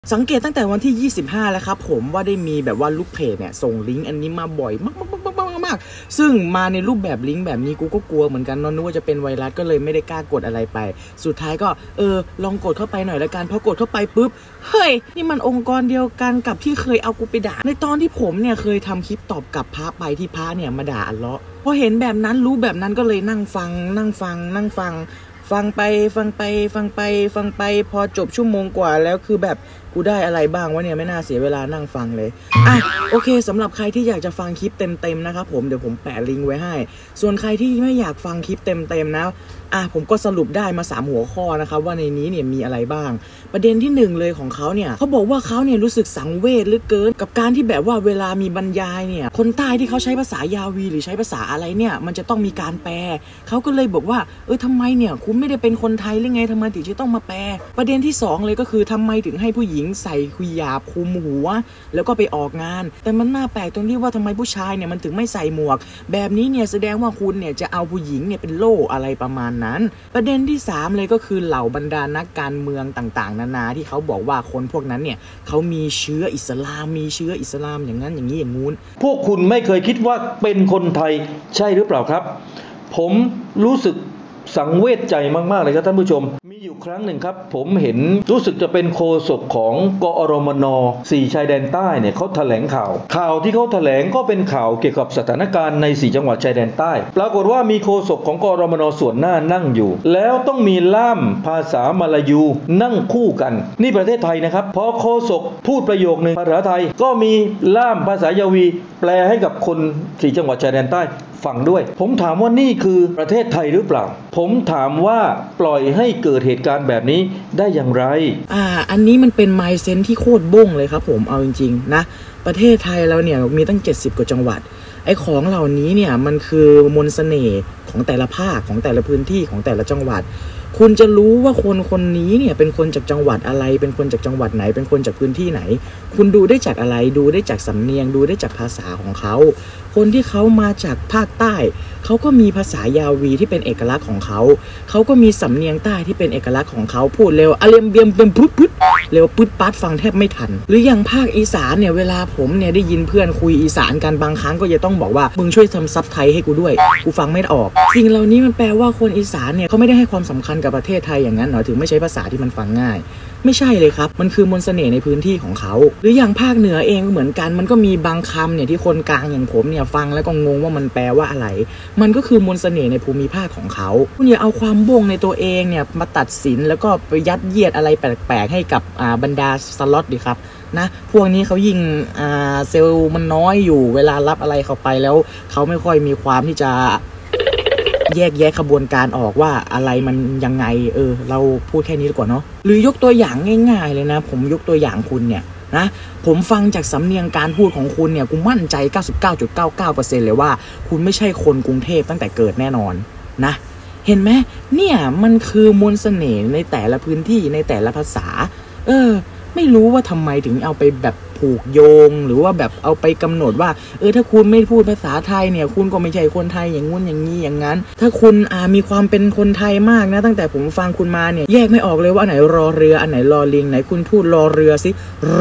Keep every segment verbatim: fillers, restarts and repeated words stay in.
สังเกตตั้งแต่วันที่ยี่สิบห้าแล้วครับผมว่าได้มีแบบว่าลูกเพจเนี่ยส่งลิงก์อันนี้มาบ่อยมากๆๆๆๆซึ่งมาในรูปแบบลิงก์แบบนี้กูก็กลัวเหมือนกันนึกว่าจะเป็นไวรัสก็เลยไม่ได้กล้ากดอะไรไปสุดท้ายก็เออลองกดเข้าไปหน่อยละกันพอกดเข้าไปปุ๊บเฮ้ยนี่มันองค์กรเดียวกันกับที่เคยเอากูไปด่าในตอนที่ผมเนี่ยเคยทำคลิปตอบกลับพระไปที่พระเนี่ยมาด่าอัลเลาะห์พอเห็นแบบนั้นรู้แบบนั้นก็เลยนั่งฟังนั่งฟังนั่งฟังฟังไปฟังไปฟังไปฟังไปพอจบชั่วโมงกว่าแล้วคือแบบกูได้อะไรบ้างวะเนี่ยไม่น่าเสียเวลานั่งฟังเลยอ่ะโอเคสำหรับใครที่อยากจะฟังคลิปเต็มๆนะครับผมเดี๋ยวผมแปะลิงก์ไว้ให้ส่วนใครที่ไม่อยากฟังคลิปเต็มๆนะอ่ะผมก็สรุปได้มาสามหัวข้อนะครับว่าในนี้เนี่ยมีอะไรบ้างประเด็นที่หนึ่งเลยของเขาเนี่ยเขาบอกว่าเขาเนี่ยรู้สึกสังเวชเหลือเกินกับการที่แบบว่าเวลามีบรรยายเนี่ยคนใต้ที่เขาใช้ภาษายาวีหรือใช้ภาษาอะไรเนี่ยมันจะต้องมีการแปลเขาก็เลยบอกว่าเออทำไมเนี่ยคุณไม่ได้เป็นคนไทยหรือไงทำไมถึงจะต้องมาแปลประเด็นที่สองเลยก็คือทำไมถึงให้ผู้หญิงใส่คุยหยาบคุมหัวแล้วก็ไปออกงานแต่มันน่าแปลกตรงที่ว่าทำไมผู้ชายเนี่ยมันถึงไม่ใส่หมวกแบบนี้เนี่ยแสดงว่าคุณเนี่ยจะเอาผู้หญิงเนี่ยเป็นโล่อะไรประมาณนั้นประเด็นที่สามเลยก็คือเหล่าบรรดานักการเมืองต่างๆนานาที่เขาบอกว่าคนพวกนั้นเนี่ยเขามีเชื้ออิสลามมีเชื้ออิสลามอย่างนั้นอย่างนี้อย่างงู้นพวกคุณไม่เคยคิดว่าเป็นคนไทยใช่หรือเปล่าครับผมรู้สึกสังเวชใจมากๆเลยครับท่านผู้ชมมีอยู่ครั้งหนึ่งครับผมเห็นรู้สึกจะเป็นโฆษกของกอรมนสี่ชายแดนใต้เนี่ยเขาแถลงข่าวข่าวที่เขาแถลงก็เป็นข่าวเกี่ยวกับสถานการณ์ในสี่จังหวัดชายแดนใต้ปรากฏว่ามีโฆษกของกอรมนส่วนหน้านั่งอยู่แล้วต้องมีล่ามภาษามลายูนั่งคู่กันนี่ประเทศไทยนะครับพอโฆษกพูดประโยคนึงภาษาไทยก็มีล่ามภาษายาวีแปลให้กับคนสี่จังหวัดชายแดนใต้ฟังด้วยผมถามว่านี่คือประเทศไทยหรือเปล่าผมถามว่าปล่อยให้เกิดเหตุการณ์แบบนี้ได้อย่างไรอ่าอันนี้มันเป็น mindset ที่โคตรบ้งเลยครับผมเอาจริงๆนะประเทศไทยเราเนี่ยมีตั้งเจ็ดสิบกว่าจังหวัดไอ้ของเหล่านี้เนี่ยมันคือมนต์เสน่ห์ของแต่ละภาคของแต่ละพื้นที่ของแต่ละจังหวัดคุณจะรู้ว่าคนคนนี้เนี่ยเป็นคนจากจังหวัดอะไรเป็นคนจากจังหวัดไหนเป็นคนจากพื้นที่ไหนคุณดูได้จากอะไรดูได้จากสำเนียงดูได้จากภาษาของเขาคนที่เขามาจากภาคใต้เขาก็มีภาษายาวีที่เป็นเอกลักษณ์ของเขาเขาก็มีสำเนียงใต้ที่เป็นเอกลักษณ์ของเขาพูดเร็วอเลียมเบียมเป็นพุดพุดเร็วปึ๊ดปั๊ดฟังแทบไม่ทันหรืออย่างภาคอีสานเนี่ยเวลาผมเนี่ยได้ยินเพื่อนคุยอีสานกันบางครั้งก็จะต้องบอกว่ามึงช่วยทำซับไทยให้กูด้วยกูฟังไม่ออกสิ่งเหล่านี้มันแปลว่าคนอีสานเนี่ยเขาไม่ได้ให้ความสำคัญกับประเทศไทยอย่างนั้นเหรอถึงไม่ใช้ภาษาที่มันฟังง่ายไม่ใช่เลยครับมันคือมนต์เสน่ห์ในพื้นที่ของเขาหรืออย่างภาคเหนือเองก็เหมือนกันมันก็มีบางคำเนี่ยที่คนกลางอย่างผมเนี่ยฟังแล้วก็งงว่ามันแปลว่าอะไรมันก็คือมนต์เสน่ห์ในภูมิภาคของเขาคุณอย่าเอาความบ่งในตัวเองเนี่ยมาตัดสินแล้วก็ไปยัดเยียดอะไรแปลกๆให้กับอ่าบรรดาสล็อตดิครับนะพวกนี้เขายิ่งอ่าเซลล์มันน้อยอยู่เวลารับอะไรเข้าไปแล้วเขาไม่ค่อยมีความที่จะแยกแยะขบวนการออกว่าอะไรมันยังไงเออเราพูดแค่นี้ดีกว่าเนาะหรือยกตัวอย่างง่ายๆเลยนะผมยกตัวอย่างคุณเนี่ยนะผมฟังจากสำเนียงการพูดของคุณเนี่ยกูมั่นใจ เก้าสิบเก้าจุดเก้าเก้าเปอร์เซ็นต์ เลยว่าคุณไม่ใช่คนกรุงเทพตั้งแต่เกิดแน่นอนนะเห็นไหมเนี่ยมันคือมนต์เสน่ห์ในแต่ละพื้นที่ในแต่ละภาษาเออไม่รู้ว่าทำไมถึงเอาไปแบบผูกโยงหรือว่าแบบเอาไปกำหนดว่าเออถ้าคุณไม่พูดภาษาไทยเนี่ยคุณก็ไม่ใช่คนไทยอย่างงู้นอย่างนี้อย่างนั้นถ้าคุณอ่ามีความเป็นคนไทยมากนะตั้งแต่ผมฟังคุณมาเนี่ยแยกไม่ออกเลยว่าอันไหนรอเรืออันไหนรอลิงไหนคุณพูดรอเรือสิ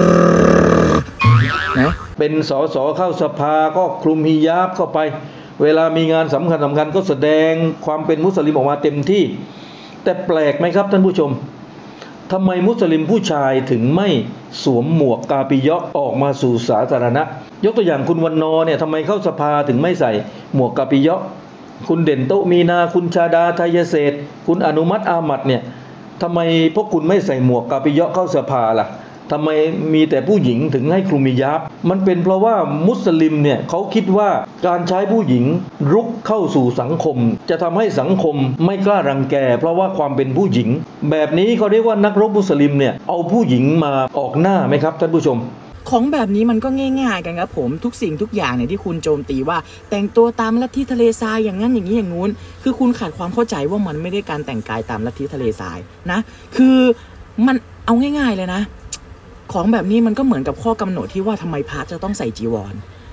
นะเป็นสสเข้าสภาก็คลุมฮิญาบเข้าไปเวลามีงานสำคัญสำคัญก็แสดงความเป็นมุสลิมออกมาเต็มที่แต่แปลกไหมครับท่านผู้ชมทำไมมุสลิมผู้ชายถึงไม่สวมหมวกกาปิยะออกมาสู่สาธารณะยกตัวอย่างคุณวันนอเนี่ยทำไมเข้าสภาถึงไม่ใส่หมวกกาปิยะคุณเด่นโตมีนาคุณชาดาไทยเศรษฐ์คุณอนุมัติอามัดเนี่ยทำไมพวกคุณไม่ใส่หมวกกาปิยะเข้าสภาล่ะทำไมมีแต่ผู้หญิงถึงให้คลุมฮิญาบมันเป็นเพราะว่ามุสลิมเนี่ยเขาคิดว่าการใช้ผู้หญิงรุกเข้าสู่สังคมจะทำให้สังคมไม่กล้ารังแกเพราะว่าความเป็นผู้หญิงแบบนี้เขาเรียกว่านักรบมุสลิมเนี่ยเอาผู้หญิงมาออกหน้าไหมครับท่านผู้ชมของแบบนี้มันก็ง่ายๆกันครับผมทุกสิ่งทุกอย่างเนี่ยที่คุณโจมตีว่าแต่งตัวตามลัทธิทะเลทรายอย่างนั้นอย่างนี้อย่างงู้นคือคุณขาดความเข้าใจว่ามันไม่ได้การแต่งกายตามลัทธิทะเลทรายนะคือมันเอาง่ายๆเลยนะของแบบนี้มันก็เหมือนกับข้อกำหนดที่ว่าทำไมพระจะต้องใส่จีวร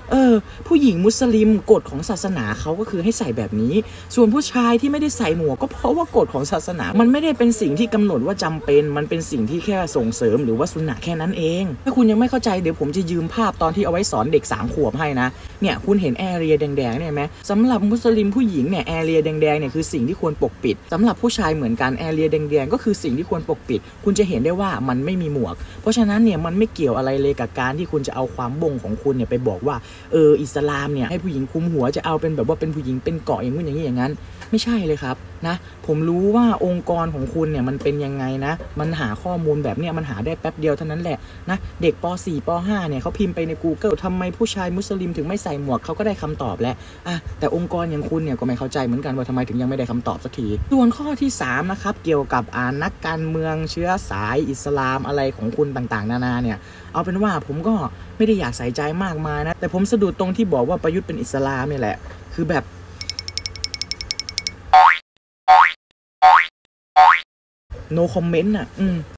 เออผู้หญิงมุสลิมกฎของศาสนาเขาก็คือให้ใส่แบบนี้ส่วนผู้ชายที่ไม่ได้ใส่หมวกก็เพราะว่ากฎของศาสนามันไม่ได้เป็นสิ่งที่กำหนดว่าจำเป็นมันเป็นสิ่งที่แค่ส่งเสริมหรือว่าสุนนะแค่นั้นเองถ้าคุณยังไม่เข้าใจเดี๋ยวผมจะยืมภาพตอนที่เอาไว้สอนเด็กสามขวบให้นะเนี่ยคุณเห็นแอเรียแดงๆเนี่ยไหมสำหรับมุสลิมผู้หญิงเนี่ยแอเรียแดงๆเนี่ยคือสิ่งที่ควรปกปิดสำหรับผู้ชายเหมือนกันแอเรียแดงๆก็คือสิ่งที่ควรปกปิดคุณจะเห็นได้ว่ามันไม่มีหมวกเพราะฉะนั้นเนี่ยมันไม่เกี่ยวอะไรเลยกับการที่คุณจะเอาความบ่งของคุณเนี่ยไปบอกว่าเอออิสลามเนี่ยให้ผู้หญิงคุมหัวจะเอาเป็นแบบว่าเป็นผู้หญิงเป็นเกาะอย่างนู้นอย่างนี้อย่างนั้นไม่ใช่เลยครับนะผมรู้ว่าองค์กรของคุณเนี่ยมันเป็นยังไงนะมันหาข้อมูลแบบเนี้ยมันหาได้แป๊บเดียวเท่านั้นแหละนะเด็กป .สี่ ป .ห้า เนี่ยเขาพิมพ์ไปใน Google ทำไมผู้ชายมุสลิมถึงไม่ใส่หมวกเขาก็ได้คำตอบแล้วอ่ะแต่องค์กรอย่างคุณเนี่ยก็ไม่เข้าใจเหมือนกันว่าทำไมถึงยังไม่ได้คำตอบสักทีส่วนข้อที่สามนะครับเกี่ยวกับอ่านักการเมืองเชื้อสายอิสลามอะไรของคุณต่างๆนานาเนี่ยเอาเป็นว่าผมก็ไม่ได้อยากใส่ใจมากมายนะแต่ผมสะดุดตรงที่บอกว่าประยุทธ์เป็นอิสลามเนี่ยแหละคือแบบno comment อ่ะอืม